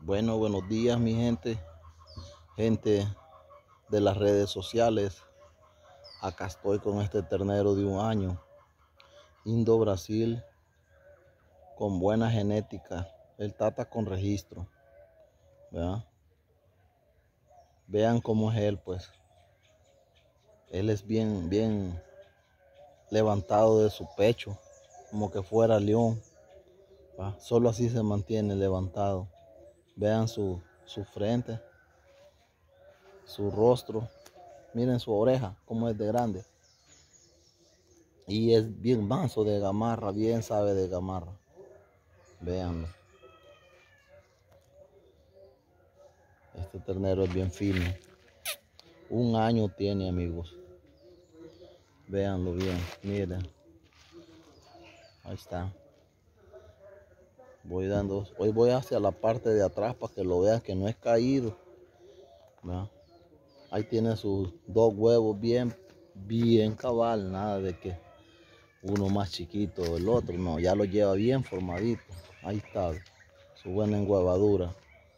Bueno, buenos días mi gente de las redes sociales. Acá estoy con este ternero de 1 año, Indo Brasil, con buena genética. El tata con registro, ¿verdad? Vean cómo es él, pues. Él es bien levantado de su pecho, como que fuera león, ¿va? Solo así se mantiene levantado. Vean su frente, su rostro. Miren su oreja, cómo es de grande. Y es bien manso de gamarra, bien sabe de gamarra. Véanlo. Este ternero es bien fino. 1 año tiene, amigos. Véanlo bien, miren. Ahí está. Hoy voy hacia la parte de atrás para que lo vean que no es caído. ¿Verdad? Ahí tiene sus 2 huevos bien cabal, nada de que uno más chiquito del otro, no, ya lo lleva bien formadito. Ahí está, su buena enhuevadura.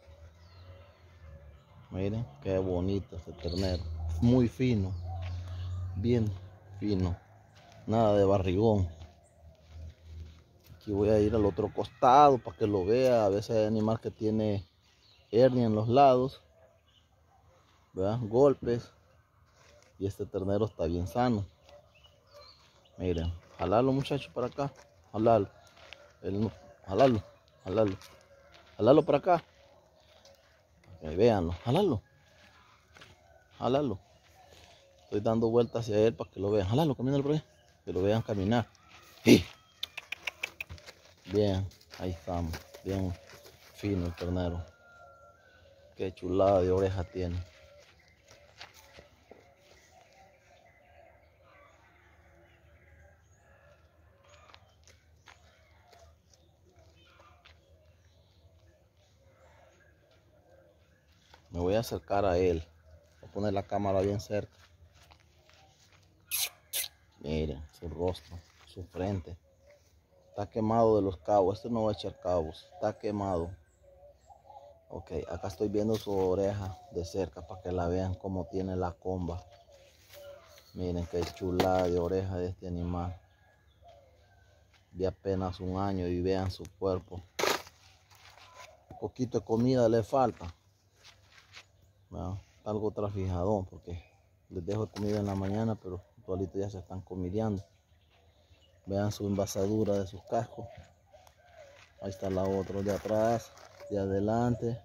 Miren qué bonito este ternero, muy fino, bien fino, nada de barrigón. Aquí voy a ir al otro costado para que lo vea. A veces hay animal que tiene hernia en los lados, ¿verdad? Golpes, y este ternero está bien sano. Miren, jalalo muchachos para acá, jalalo, jalalo, jalalo, jalalo para acá. Véanlo, jalalo, jalalo. Estoy dando vueltas hacia él para que lo vean. Jalalo, camínalo por ahí, que lo vean caminar. ¡Sí! Bien, ahí estamos, bien fino el ternero. Qué chulada de oreja tiene. Me voy a acercar a él. Voy a poner la cámara bien cerca. Miren su rostro, su frente. Está quemado de los cabos. Este no va a echar cabos. Está quemado. Ok, acá estoy viendo su oreja de cerca para que la vean cómo tiene la comba. Miren qué chulada de oreja de este animal. De apenas 1 año y vean su cuerpo. Un poquito de comida le falta. Bueno, algo trasfijadón porque les dejo comida en la mañana, pero actualito ya se están comideando. Vean su envasadura de sus cascos. Ahí está la otra de atrás, de adelante.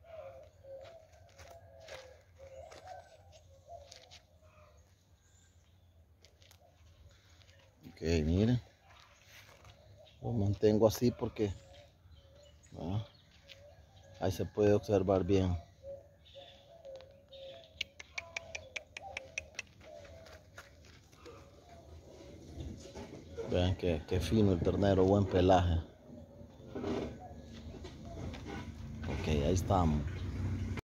Ok, miren. Lo mantengo así porque ahí se puede observar bien. Vean que fino el ternero, buen pelaje. Ok, ahí estamos.